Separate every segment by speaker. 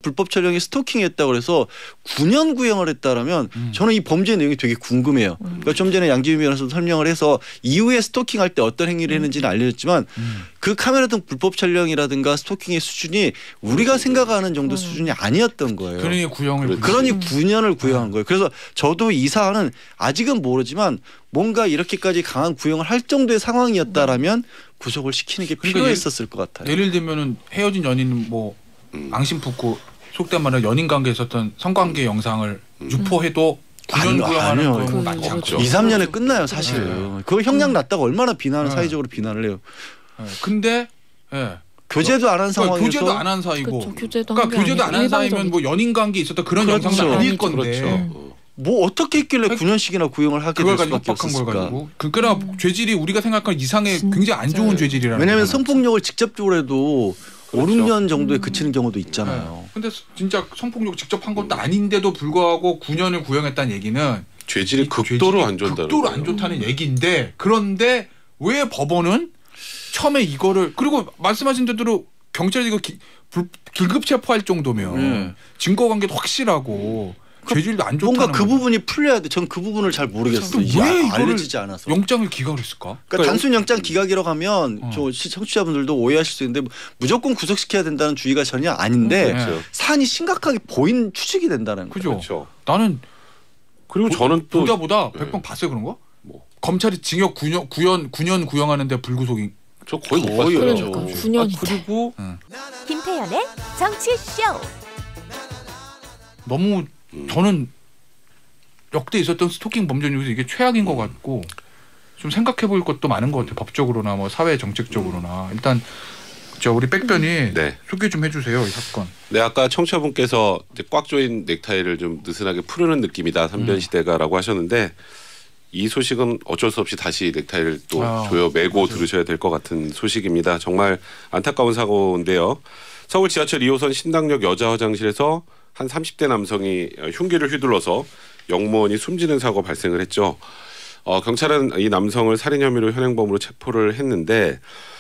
Speaker 1: 불법 촬영이 스토킹했다고 그래서 9년 구형을 했다라면 저는 이 범죄 내용이 되게 궁금해요. 그러니까 좀 전에 양지윤 변호사도 설명을 해서 이후에 스토킹할 때 어떤 행위를 했는지는 알려졌지만 그 카메라 등 불법 촬영이라든가 스토킹의 수준이 우리가 생각하는 정도 수준이 아니었던 거예요.
Speaker 2: 그러니 구형을
Speaker 1: 그러니 9년을 구형한 거예요. 그래서 저도 이 사안은 아직은 모르지만 뭔가 이렇게까지 강한 구형을 할 정도의 상황이었다라면 구속을 시키는 게
Speaker 2: 그러니까
Speaker 1: 필요했었을 것 같아요.
Speaker 2: 예를 들면은 헤어진 연인 뭐 앙심 품고 속된 말로 연인 관계에 있었던 성관계 영상을 유포해도 9년 구형하는 경우 많지 않죠.
Speaker 1: 2, 3년에 끝나요 사실은. 그거 형량 났다고 얼마나 비난을 사회적으로 비난을 해요.
Speaker 2: 근데
Speaker 1: 교제도 안 한 상황에서
Speaker 2: 교제도 안 한 사이고
Speaker 3: 그렇죠. 교제도
Speaker 2: 그러니까 교제도 안 한 사이면 뭐 연인 관계 있었던 그런
Speaker 1: 그렇죠.
Speaker 2: 영상도 아닐 건데
Speaker 1: 그렇죠. 뭐 어떻게 했길래 9년씩이나 구형을 하게 될 수밖에 없었을까.
Speaker 2: 그러나 죄질이 우리가 생각하는 이상의 굉장히 안 좋은 죄질이라는
Speaker 1: 왜냐하면 성폭력을 직접적으로 해도 그렇죠. 5, 6년 정도에 그치는 경우도 있잖아요.
Speaker 2: 근데 진짜 성폭력 직접 한 것도 아닌데도 불구하고 9년을 구형했다는 얘기는
Speaker 4: 죄질이 극도로 안 좋다는
Speaker 2: 극도로 안 좋다는 얘기인데 그런데 왜 법원은 처음에 이거를 그리고 말씀하신 대로 경찰이 이거 긴급 체포할 정도면 증거관계도 확실하고 죄질도 안 좋다는
Speaker 1: 뭔가 그 부분이 풀려야 돼. 전 그 부분을 잘 모르겠어요.
Speaker 2: 왜
Speaker 1: 알려지지 않아서.
Speaker 2: 영장을 기각을 했을까?
Speaker 1: 그러니까 단순 영장 기각이라고 하면 저 청취자분들도 오해하실 수 있는데 무조건 구속시켜야 된다는 주의가 전혀 아닌데 사안이 심각하게 보인 추측이 된다는 거죠.
Speaker 2: 그렇죠. 나는
Speaker 4: 그리고 저는 또
Speaker 2: 보다 100번 봤어요 그런 거? 뭐. 검찰이 징역 9년 구형하는데 불구속이
Speaker 4: 저 거의 못 봤어요.
Speaker 3: 그러니까 9년이
Speaker 2: 그리고
Speaker 5: 김태현의 정치쇼.
Speaker 2: 너무 저는 역대 있었던 스토킹 범죄 중에서 이게 최악인 것 같고 좀 생각해 볼 것도 많은 것 같아요. 법적으로나 뭐 사회 정책적으로나 일단 우리 백변이 소개 좀 해주세요 이 사건.
Speaker 4: 네, 아까 청취자분께서 이제 꽉 조인 넥타이를 좀 느슨하게 푸르는 느낌이다 3변 시대가라고 하셨는데 이 소식은 어쩔 수 없이 다시 넥타이를 또 조여 매고 들으셔야 될 것 같은 소식입니다. 정말 안타까운 사고인데요. 서울 지하철 2호선 신당역 여자 화장실에서 한 30대 남성이 흉기를 휘둘러서 영무원이 숨지는 사고 발생을 했죠. 경찰은 이 남성을 살인 혐의로 현행범으로 체포를 했는데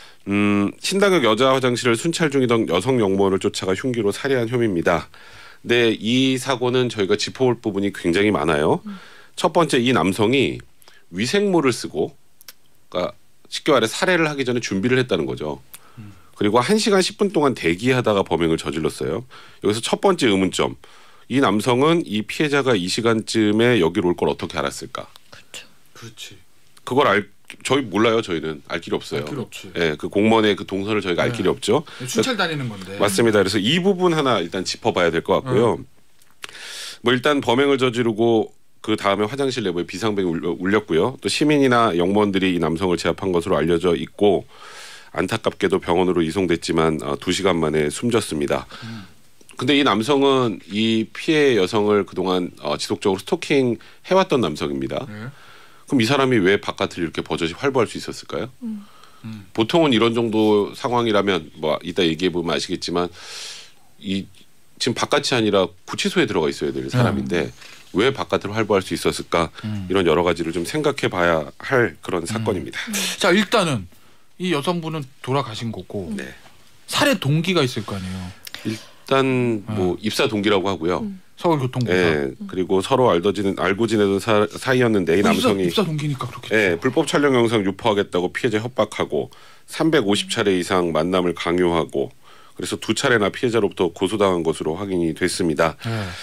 Speaker 4: 신당역 여자 화장실을 순찰 중이던 여성 영무원을 쫓아가 흉기로 살해한 혐의입니다. 근데 이 사고는 저희가 짚어볼 부분이 굉장히 많아요. 첫 번째 이 남성이 위생모를 쓰고 그러니까 쉽게 말해 살해를 하기 전에 준비를 했다는 거죠. 그리고 1시간 10분 동안 대기하다가 범행을 저질렀어요. 여기서 첫 번째 의문점. 이 남성은 이 피해자가 이 시간쯤에 여기로 올 걸 어떻게 알았을까?
Speaker 2: 그렇지.
Speaker 4: 그걸 저희 몰라요. 저희는 알 길이 없어요.
Speaker 2: 알 길이 없지.
Speaker 4: 그 공무원의 그 동선을 저희가 알 길이 없죠.
Speaker 2: 순찰 다니는 건데.
Speaker 4: 맞습니다. 그래서 이 부분 하나 일단 짚어봐야 될 것 같고요. 뭐 일단 범행을 저지르고 그 다음에 화장실 내부에 비상벨이 울렸고요. 또 시민이나 영무원들이 이 남성을 제압한 것으로 알려져 있고 안타깝게도 병원으로 이송됐지만 2시간 만에 숨졌습니다. 근데 이 남성은 이 피해 여성을 그동안 지속적으로 스토킹 해왔던 남성입니다. 그럼 이 사람이 왜 바깥을 이렇게 버젓이 활보할 수 있었을까요? 보통은 이런 정도 상황이라면 뭐 이따 얘기해 보면 아시겠지만 지금 바깥이 아니라 구치소에 들어가 있어야 될 사람인데 왜 바깥으로 활보할 수 있었을까? 이런 여러 가지를 좀 생각해 봐야 할 그런 사건입니다.
Speaker 2: 자 일단은 이 여성분은 돌아가신 거고 살해 동기가 있을 거 아니에요.
Speaker 4: 일단 뭐 입사 동기라고 하고요.
Speaker 2: 서울교통공사.
Speaker 4: 그리고 서로 알고 지내던 사이였는데 이 남성이
Speaker 2: 입사 동기니까 그렇겠죠.
Speaker 4: 불법 촬영 영상 유포하겠다고 피해자 협박하고 350차례 이상 만남을 강요하고 그래서 2차례나 피해자로부터 고소당한 것으로 확인이 됐습니다.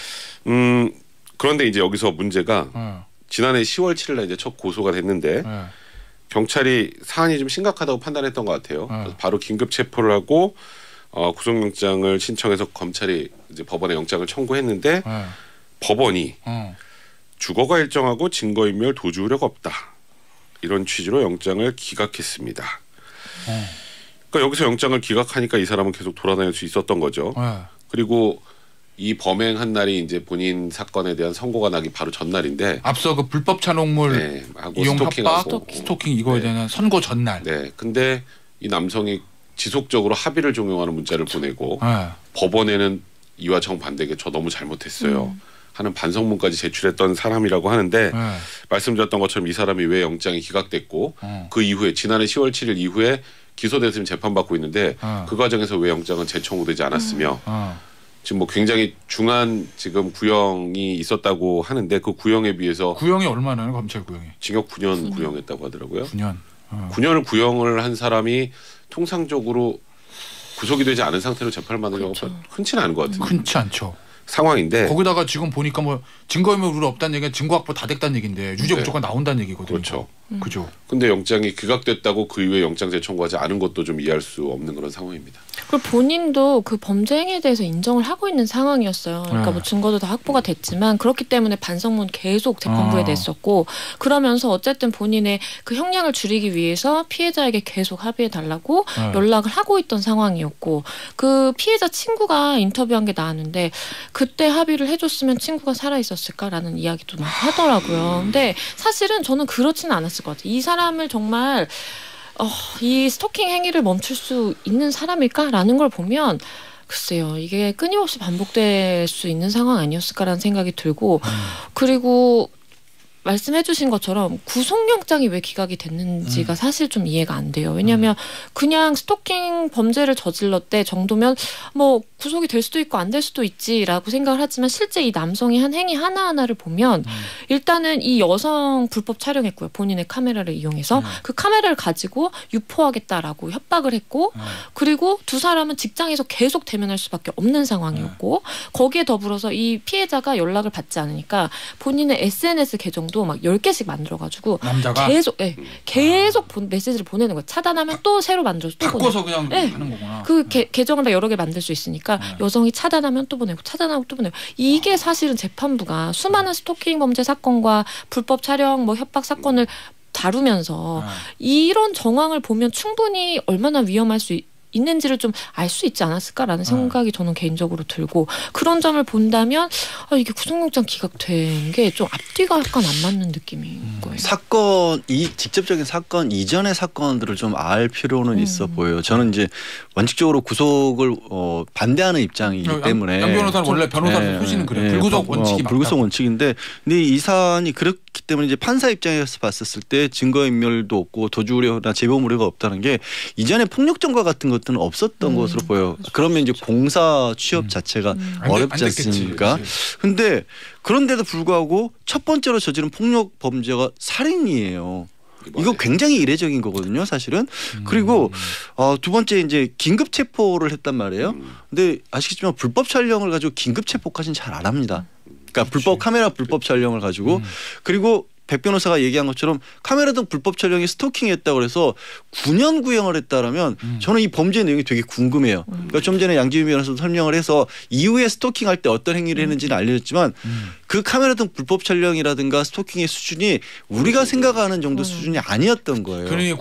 Speaker 4: 그런데 이제 여기서 문제가 지난해 10월 7일 날 이제 첫 고소가 됐는데 경찰이 사안이 좀 심각하다고 판단했던 것 같아요. 그래서 바로 긴급 체포를 하고 구속영장을 신청해서 검찰이 이제 법원에 영장을 청구했는데 법원이 주거가 일정하고 증거인멸 도주 우려가 없다. 이런 취지로 영장을 기각했습니다. 그러니까 여기서 영장을 기각하니까 이 사람은 계속 돌아다닐 수 있었던 거죠. 그리고 이 범행한 날이 이제 본인 사건에 대한 선고가 나기 바로 전날인데
Speaker 2: 앞서 그 불법 찬홍물 이용 협박, 스토킹 이거에 대한 선고 전날.
Speaker 4: 근데 이 남성이 지속적으로 합의를 종용하는 문자를 보내고 법원에는 이와 정반대게 저 너무 잘못했어요. 하는 반성문까지 제출했던 사람이라고 하는데 말씀드렸던 것처럼 이 사람이 왜 영장이 기각됐고 그 이후에 지난해 10월 7일 이후에 기소됐으면 재판받고 있는데 그 과정에서 왜 영장은 재청구되지 않았으며 지금 뭐 굉장히 중한 지금 구형이 있었다고 하는데 그 구형에 비해서
Speaker 2: 구형이 얼마나요? 검찰 구형이?
Speaker 4: 징역 9년 구형했다고 하더라고요.
Speaker 2: 9년.
Speaker 4: 9년을 구형을 한 사람이 통상적으로 구속이 되지 않은 상태로 재판을 받는 경우가 흔치는 않은 것 같은데.
Speaker 2: 흔치 않죠.
Speaker 4: 상황인데
Speaker 2: 거기다가 지금 보니까 뭐 증거인멸 우려 없다는 얘기가 증거 확보 다 됐다는 얘기인데 유죄 무조건 나온다는 얘기거든요.
Speaker 4: 그렇죠.
Speaker 2: 그죠.
Speaker 4: 근데 영장이 기각됐다고 그 이후에 영장제 청구하지 않은 것도 좀 이해할 수 없는 그런 상황입니다.
Speaker 3: 그리고 본인도 그 범죄 행위에 대해서 인정을 하고 있는 상황이었어요. 그러니까 뭐 증거도 다 확보가 됐지만 그렇기 때문에 반성문 계속 재판부에 냈었고 그러면서 어쨌든 본인의 그 형량을 줄이기 위해서 피해자에게 계속 합의해 달라고 연락을 하고 있던 상황이었고 그 피해자 친구가 인터뷰한 게 나왔는데 그때 합의를 해줬으면 친구가 살아 있었을까라는 이야기도 막 하더라고요. 근데 사실은 저는 그렇지는 않았을 것 같아요. 이 사람을 정말 이 스토킹 행위를 멈출 수 있는 사람일까라는 걸 보면 글쎄요. 이게 끊임없이 반복될 수 있는 상황 아니었을까라는 생각이 들고 그리고 말씀해 주신 것처럼 구속영장이 왜 기각이 됐는지가 사실 좀 이해가 안 돼요. 왜냐하면 그냥 스토킹 범죄를 저질렀대 정도면 뭐 구속이 될 수도 있고 안 될 수도 있지라고 생각을 하지만 실제 이 남성이 한 행위 하나하나를 보면 일단은 이 여성 불법 촬영했고요. 본인의 카메라를 이용해서 그 카메라를 가지고 유포하겠다라고 협박을 했고 그리고 두 사람은 직장에서 계속 대면할 수밖에 없는 상황이었고 거기에 더불어서 이 피해자가 연락을 받지 않으니까 본인의 SNS 계정도 막 10개씩 만들어가지고
Speaker 2: 남자가
Speaker 3: 계속 메시지를 보내는 거예요. 차단하면 또 새로 만들어서 또
Speaker 2: 바꿔서
Speaker 3: 보내고.
Speaker 2: 그냥 하는 거구나.
Speaker 3: 그 계정을 다 여러 개 만들 수 있으니까 여성이 차단하면 또 보내고 차단하고 또 보내고 이게 사실은 재판부가 수많은 스토킹 범죄 사건과 불법 촬영 뭐 협박 사건을 다루면서 이런 정황을 보면 충분히 얼마나 위험할 수 있는지를 좀 알 수 있지 않았을까라는 생각이 저는 개인적으로 들고 그런 점을 본다면 이게 구속영장 기각된 게 좀 앞뒤가 약간 안 맞는 느낌인 거예요.
Speaker 1: 직접적인 사건 이전의 사건들을 좀 알 필요는 있어 보여요. 저는 이제 원칙적으로 구속을 반대하는 입장이기 때문에
Speaker 2: 양 변호사는 원래 변호사 소신은 그래요. 불구속 원칙이 맞다.
Speaker 1: 불구속 원칙인데 근데 이 사안이 그렇기 때문에 이제 판사 입장에서 봤었을 때 증거인멸도 없고 도주 우려나 재범 우려가 없다는 게 이전에 폭력 전과 같은 것들은 없었던 것으로 보여. 그러면 이제 공사 취업 자체가 어렵지 않습니까? 근데 그런데도 불구하고 첫 번째로 저지른 폭력 범죄가 살인이에요. 이거 굉장히 이례적인 거거든요, 사실은. 그리고 두 번째 이제 긴급 체포를 했단 말이에요. 근데 아시겠지만 불법 촬영을 가지고 긴급 체포까지는 잘 안 합니다. 그러니까 불법 카메라 불법 촬영을 가지고 그리고 백 변호사가 얘기한 것처럼 카메라 등 불법 촬영이 스토킹했다고 그래서 9년 구형을 했다라면 저는 이 범죄 내용이 되게 궁금해요. 그러니까 좀 전에 양지민 변호사도 설명을 해서 이후에 스토킹할 때 어떤 행위를 했는지는 알려졌지만 그 카메라 등 불법 촬영이라든가 스토킹의 수준이 우리가 생각하는 정도 수준이 아니었던 거예요.
Speaker 2: 그러니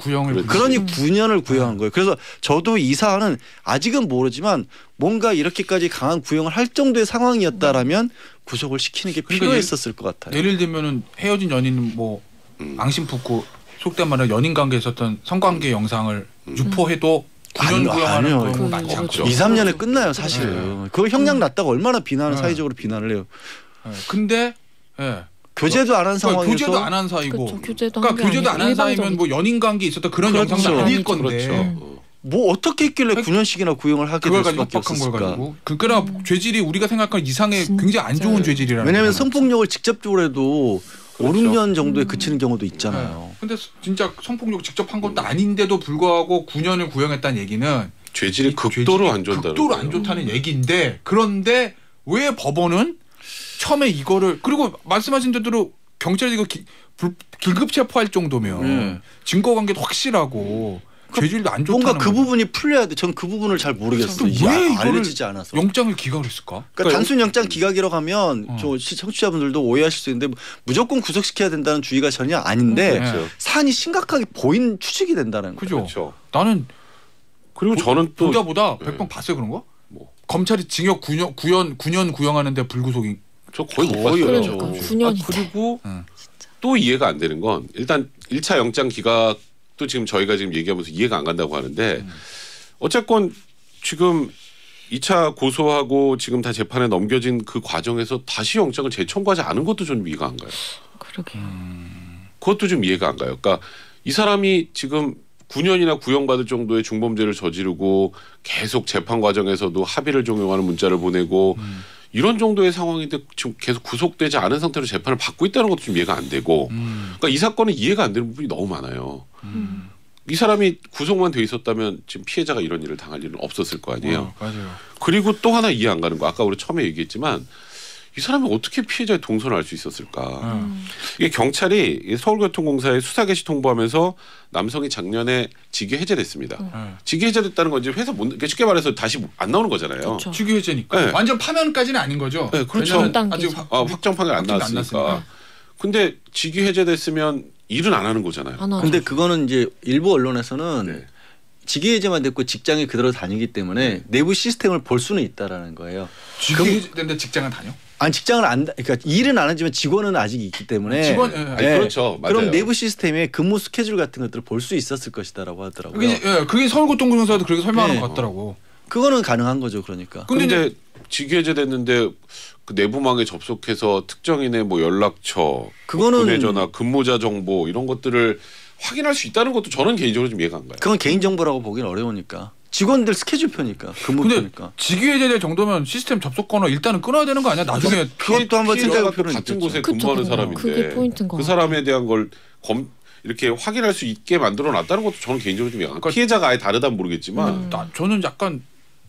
Speaker 1: 9년을 구형한 거예요. 그래서 저도 이 사안은 아직은 모르지만 뭔가 이렇게까지 강한 구형을 할 정도의 상황이었다라면 구속을 시키는 게 필요했었을 것 같아요.
Speaker 2: 예를 들면은 헤어진 연인 뭐 앙심 품고 속된 말로 연인 관계에 있었던 성관계 영상을 유포해도 9년 구형하는 경우 많지 않죠.
Speaker 1: 2, 3년에 끝나요, 사실은. 그거 형량 났다고 얼마나 사회적으로 비난을 해요.
Speaker 2: 근데
Speaker 1: 교제도 안 한 상황에서
Speaker 2: 교제도 안 한 사이고
Speaker 3: 그렇죠. 교제도
Speaker 2: 안 한 사이면 뭐 연인 관계 있었던 그런 영상도 아닐 건데
Speaker 1: 뭐 어떻게 했길래 9년씩이나 구형을 하게 될 수밖에 없었을까.
Speaker 2: 그러나 죄질이 우리가 생각하는 이상의 굉장히 안 좋은 죄질이라는.
Speaker 1: 왜냐하면 성폭력을 직접적으로 해도 5, 6년 정도에 그치는 경우도 있잖아요.
Speaker 2: 근데 진짜 성폭력 직접 한 것도 아닌데도 불구하고 9년을 구형했다는 얘기는
Speaker 4: 죄질이 극도로 안 좋다는
Speaker 2: 극도로 안 좋다는 얘기인데 그런데 왜 법원은 처음에 이거를 그리고 말씀하신 대로 경찰이 이거 긴급 체포할 정도면 증거관계도 확실하고 죄질도 안 좋다는
Speaker 1: 뭔가 그 부분이 풀려야 돼. 전 그 부분을 잘 모르겠어요.
Speaker 2: 왜
Speaker 1: 알려지지 않아서.
Speaker 2: 영장을 기각을 했을까?
Speaker 1: 그러니까 단순 영장 기각이라고 하면 청취자분들도 오해하실 수 있는데 무조건 구속시켜야 된다는 주의가 전혀 아닌데 사안이 심각하게 보인 추측이 된다는 거죠.
Speaker 2: 그렇죠. 나는
Speaker 4: 그리고 저는 또
Speaker 2: 보다 백번 봤어요 그런 거? 뭐. 검찰이 징역 9년 구형하는데 불구속이
Speaker 4: 저 거의 못 봤어요.
Speaker 3: 그러니까 9년인데.
Speaker 4: 그리고 또 이해가 안 되는 건 일단 1차 영장 기각 또 지금 저희가 지금 얘기하면서 이해가 안 간다고 하는데 어쨌건 지금 2차 고소하고 지금 다 재판에 넘겨진 그 과정에서 다시 영장을 재청구하지 않은 것도 좀 이해가 안 가요.
Speaker 3: 그러게요.
Speaker 4: 그것도 좀 이해가 안 가요. 그러니까 이 사람이 지금 9년이나 구형받을 정도의 중범죄를 저지르고 계속 재판 과정에서도 합의를 종용하는 문자를 보내고 이런 정도의 상황인데 지금 계속 구속되지 않은 상태로 재판을 받고 있다는 것도 좀 이해가 안 되고 그러니까 이 사건은 이해가 안 되는 부분이 너무 많아요. 이 사람이 구속만 돼 있었다면 지금 피해자가 이런 일을 당할 일은 없었을 거 아니에요.
Speaker 2: 맞아요.
Speaker 4: 그리고 또 하나 이해 안 가는 거 아까 우리 처음에 얘기했지만 이 사람이 어떻게 피해자의 동선을 알 수 있었을까. 이게 경찰이 서울교통공사에 수사 개시 통보하면서 남성이 작년에 직위 해제됐습니다. 직위 해제됐다는 건 이제 회사 못 쉽게 말해서 다시 안 나오는 거잖아요.
Speaker 3: 그렇죠.
Speaker 2: 직위 해제니까
Speaker 4: 네.
Speaker 2: 완전 파면까지는 아닌 거죠.
Speaker 4: 네, 그렇죠.
Speaker 2: 아직
Speaker 4: 확정 판결 안 나왔으니까. 근데 직위 해제됐으면 일은 안 하는 거잖아요.
Speaker 3: 안 하죠.
Speaker 1: 근데 그거는 이제 일부 언론에서는
Speaker 4: 네.
Speaker 1: 직위 해제만 됐고 직장에 그대로 다니기 때문에 내부 시스템을 볼 수는 있다라는 거예요.
Speaker 2: 직위 해제됐는데 직장은 다녀?
Speaker 1: 아니 직장을 안 그러니까 일은 안 하지만 직원은 아직 있기 때문에
Speaker 2: 직원
Speaker 4: 아니, 그렇죠. 맞아요.
Speaker 1: 그럼 내부 시스템에 근무 스케줄 같은 것들을 볼 수 있었을 것이다라고 하더라고요.
Speaker 2: 그게 서울교통공사도 그렇게 설명하는
Speaker 1: 네.
Speaker 2: 것 같더라고.
Speaker 1: 그거는 가능한 거죠, 그러니까.
Speaker 4: 근데 직위 해제됐는데 그 내부망에 접속해서 특정인의 뭐 연락처,
Speaker 1: 그거는
Speaker 4: 전화, 근무자 정보 이런 것들을 확인할 수 있다는 것도 저는 개인적으로 좀 이해가 안 가요.
Speaker 1: 그건 개인 정보라고 보기는 어려우니까. 직원들 스케줄표니까 근무표니까.
Speaker 2: 직위 해제될 정도면 시스템 접속 번호 일단은 끊어야 되는 거 아니야? 나중에
Speaker 1: 그것도 한번 생각할 필요는
Speaker 4: 같은
Speaker 1: 있겠죠.
Speaker 4: 곳에
Speaker 3: 그쵸,
Speaker 4: 근무하는
Speaker 3: 그쵸.
Speaker 4: 사람인데
Speaker 3: 그게 포인트인 것
Speaker 4: 그
Speaker 3: 같아요.
Speaker 4: 사람에 대한 걸 이렇게 확인할 수 있게 만들어 놨다는 것도 저는 개인적으로 좀 이해가 안 가요.
Speaker 2: 그러니까
Speaker 4: 피해자가 아예 다르다면 모르겠지만
Speaker 2: 저는 약간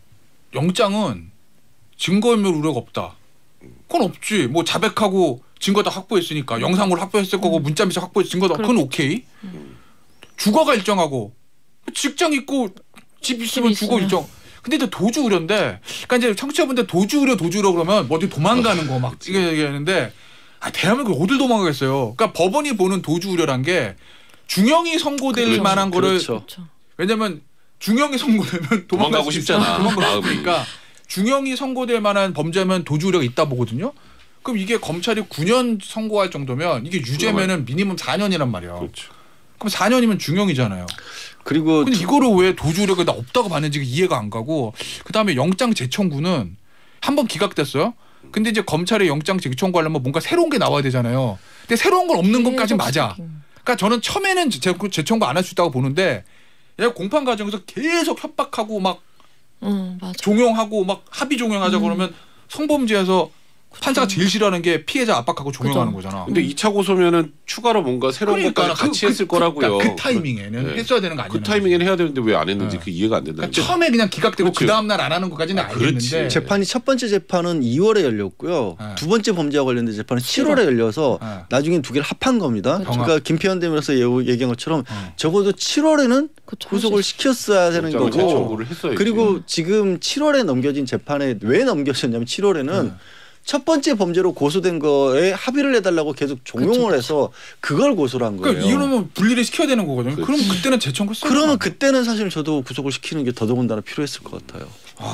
Speaker 2: 영장은 증거인멸 우려가 없다. 그건 없지. 뭐 자백하고 증거 다 확보했으니까 영상으로 확보했을 거고 문자 메시지 확보했을 증거 다 그건 오케이. 주거가 일정하고 직장 있고 집 있으면 주거 일정. 근데 이제 도주 우려인데, 그러니까 이제 청취자분들 도주 우려 그러면 어디 도망가는 거 막 이게 얘기하는데, 대한민국 어딜 도망가겠어요. 그러니까 법원이 보는 도주 우려란 게 중형이 선고될
Speaker 1: 그렇죠.
Speaker 2: 만한 거를
Speaker 1: 그렇죠.
Speaker 2: 왜냐면 중형이 선고되면
Speaker 4: 도망가고 싶잖아.
Speaker 2: 도망가고 싶으니까 중형이 선고될 만한 범죄면 도주 우려가 있다 보거든요. 그럼 이게 검찰이 9년 선고할 정도면 이게 유죄면은 미니멈 4년이란 말이야.
Speaker 4: 그렇죠.
Speaker 2: 그럼 4년이면 중형이잖아요.
Speaker 1: 그리고
Speaker 2: 근데 이거를 왜 도주 우려가 없다고 봤는지 이해가 안 가고, 그다음에 영장 재청구는 한 번 기각됐어요. 근데 이제 검찰의 영장 재청구하려면 뭔가 새로운 게 나와야 되잖아요. 근데 새로운 건 없는 것까지 맞아. 그러니까 저는 처음에는 재청구 안 할 수 있다고 보는데 얘가 공판 과정에서 계속 협박하고 막
Speaker 3: 맞아.
Speaker 2: 종용하고 막 합의 종용하자 그러면 성범죄에서 판사가 제일 싫어하는 게 피해자 압박하고 종용하는 거잖아.
Speaker 4: 근데 2차 고소면은 추가로 뭔가 새로운 것까지 같이 했을 거라고요.
Speaker 2: 그 타이밍에는
Speaker 4: 네.
Speaker 2: 했어야 되는 거 아니에요?
Speaker 4: 그 타이밍에는 해야 되는데 왜 안 했는지
Speaker 2: 네.
Speaker 4: 그 이해가 안 된다.
Speaker 2: 그러니까 처음에 그냥 기각되고
Speaker 4: 그렇지.
Speaker 2: 그 다음 날 안 하는 것까지는 알겠는데.
Speaker 4: 그렇지.
Speaker 1: 재판이 첫 번째 재판은 2월에 열렸고요.
Speaker 2: 네.
Speaker 1: 두 번째 범죄와 관련된 재판은 7월에 열려서
Speaker 2: 네.
Speaker 1: 나중엔 두 개를 합한 겁니다.
Speaker 2: 그렇죠.
Speaker 1: 그러니까 김태현 대변에서 얘기한 것처럼 적어도 7월에는
Speaker 3: 그쵸,
Speaker 1: 구속을 시켰어야 되는
Speaker 4: 영장을
Speaker 1: 거고.
Speaker 4: 재청구를 했어야지.
Speaker 1: 그리고 지금 7월에 넘겨진 재판에 왜 넘겨졌냐면 7월에는 첫 번째 범죄로 고소된 거에 합의를 해달라고 계속 종용을 해서 그걸 고소를 한 거예요.
Speaker 2: 그러니까 이거는 분리를 시켜야 되는 거거든요. 그럼 그때는 재청구 써요.
Speaker 1: 그러면 그때는 사실 저도 구속을 시키는 게 더더군다나 필요했을 것 같아요.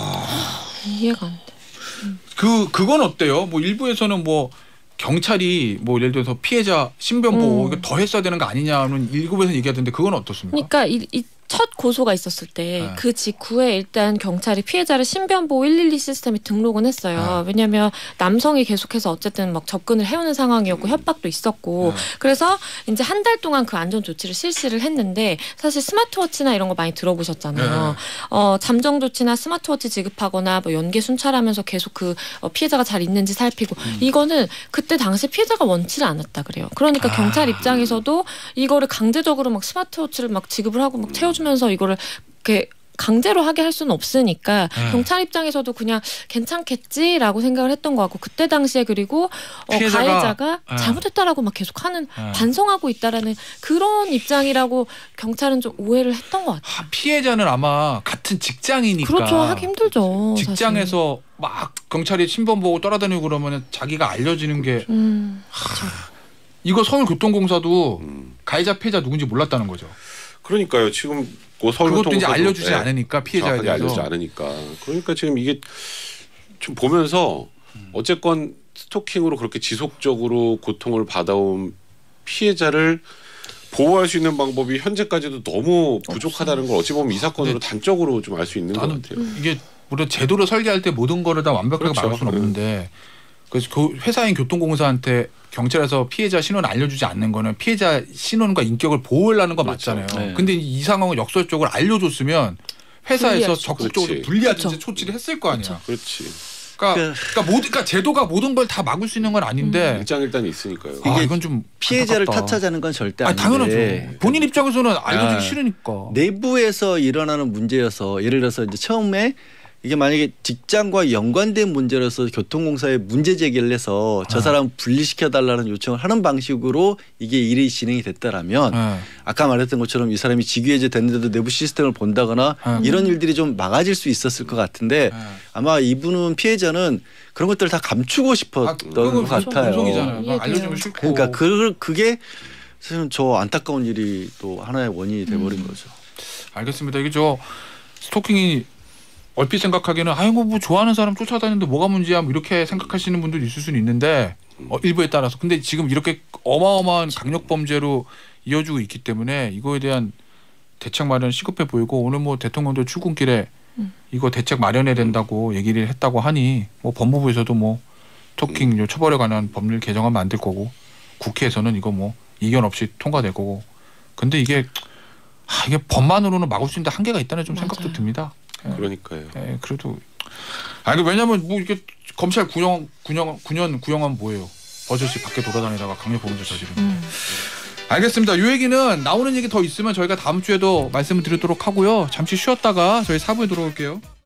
Speaker 3: 이해가 안 돼.
Speaker 2: 그건 어때요? 뭐 일부에서는 뭐 경찰이 뭐 예를 들어서 피해자 신변 보호 이거 더 했어야 되는 거 아니냐는 일부에서 얘기하던데 그건 어떻습니까?
Speaker 3: 그러니까 이 첫 고소가 있었을 때 그 직후에 일단 경찰이 피해자를 신변보호 112 시스템에 등록은 했어요. 왜냐하면 남성이 계속해서 어쨌든 막 접근을 해오는 상황이었고 협박도 있었고 그래서 이제 한 달 동안 그 안전 조치를 실시를 했는데 사실 스마트워치나 이런 거 많이 들어보셨잖아요. 잠정 조치나 스마트워치 지급하거나 뭐 연계 순찰하면서 계속 그 피해자가 잘 있는지 살피고 이거는 그때 당시 피해자가 원치를 않았다 그래요. 그러니까 경찰 입장에서도 이거를 강제적으로 막 스마트워치를 막 지급을 하고 막 채워주면서 이거를 이렇게 강제로 하게 할 수는 없으니까 경찰 입장에서도 그냥 괜찮겠지라고 생각을 했던 것 같고 그때 당시에 그리고 가해자가 잘못했다라고 막 계속하는 반성하고 있다라는 그런 입장이라고 경찰은 좀 오해를 했던 것 같아요.
Speaker 2: 피해자는 아마 같은 직장이니까
Speaker 3: 그렇죠. 하기 힘들죠.
Speaker 2: 직장에서 막 경찰이 신변 보고 따라다니고 그러면 자기가 알려지는 게 이거 서울교통공사도 가해자 피해자 누군지 몰랐다는 거죠.
Speaker 4: 그러니까요. 지금
Speaker 2: 그것도 이제 알려주지 않으니까 피해자에
Speaker 4: 정확하게
Speaker 2: 대해서
Speaker 4: 알려주지 않으니까. 그러니까 지금 이게 좀 보면서 어쨌건 스토킹으로 그렇게 지속적으로 고통을 받아온 피해자를 보호할 수 있는 방법이 현재까지도 너무 부족하다는 걸 어찌 보면 이 사건으로 단적으로 좀 알 수 있는 것 같아요.
Speaker 2: 이게 우리가 제도를 설계할 때 모든 거를 다 완벽하게
Speaker 4: 그렇죠.
Speaker 2: 막을 수는 없는데 그래서 그 회사인 교통공사한테 경찰에서 피해자 신원을 알려주지 않는 거는 피해자 신원과 인격을 보호하려는 거
Speaker 4: 그렇죠.
Speaker 2: 맞잖아요.
Speaker 1: 네.
Speaker 2: 근데 이 상황을 역설적으로 알려줬으면 회사에서 적극적으로
Speaker 4: 그렇지.
Speaker 2: 분리하든지
Speaker 3: 그렇죠.
Speaker 2: 조치를 했을 거 아니야.
Speaker 4: 그렇지.
Speaker 2: 그러니까 제도가 모든 걸 다 막을 수 있는 건 아닌데
Speaker 4: 일장일단이 있으니까요.
Speaker 2: 아,
Speaker 1: 이게
Speaker 2: 이건 좀
Speaker 1: 피해자를
Speaker 2: 안타깝다.
Speaker 1: 탓하자는 건 절대
Speaker 2: 아니,
Speaker 1: 아닌데
Speaker 2: 당연하죠. 본인 입장에서는 알려주기
Speaker 1: 아,
Speaker 2: 싫으니까.
Speaker 1: 내부에서 일어나는 문제여서 예를 들어서 이제 처음에 이게 만약에 직장과 연관된 문제로서 교통공사에 문제 제기를 해서 저 사람 분리시켜 달라는 요청을 하는 방식으로 이게 일이 진행이 됐다라면
Speaker 2: 네.
Speaker 1: 아까 말했던 것처럼 이 사람이 직위해제 됐는데도 내부 시스템을 본다거나 이런 일들이 좀 막아질 수 있었을 것 같은데 아마 이분은 피해자는 그런 것들을 다 감추고 싶었던 것 같아요.
Speaker 2: 방송이잖아요.
Speaker 3: 이해돼요.
Speaker 2: 알려주면 싫고.
Speaker 1: 그러니까 그게 사실은 저 안타까운 일이 또 하나의 원인이 돼버린 거죠.
Speaker 2: 알겠습니다. 이게 저 스토킹이 얼핏 생각하기에는 아이고 뭐 좋아하는 사람 쫓아다니는데 뭐가 문제야 뭐 이렇게 생각하시는 분들도 있을 수는 있는데 일부에 따라서 근데 지금 이렇게 어마어마한 강력 범죄로 이어지고 있기 때문에 이거에 대한 대책 마련 시급해 보이고 오늘 뭐 대통령도 출근길에 이거 대책 마련해야 된다고 얘기를 했다고 하니 뭐 법무부에서도 뭐 스토킹 처벌에 관한 법률 개정하면 안 될 거고 국회에서는 이거 뭐 이견 없이 통과될 거고 근데 이게 법만으로는 막을 수 있는 한계가 있다는 좀
Speaker 3: 맞아요.
Speaker 2: 생각도 듭니다.
Speaker 4: 그러니까요.
Speaker 2: 예, 그래도 아니 왜냐면 뭐 이게 검찰 구형 9년 구형하면 뭐예요? 버젓이 밖에 돌아다니다가 강력 범죄 저지르는. 알겠습니다. 이 얘기는 나오는 얘기 더 있으면 저희가 다음 주에도 말씀을 드리도록 하고요. 잠시 쉬었다가 저희 4부에 돌아올게요.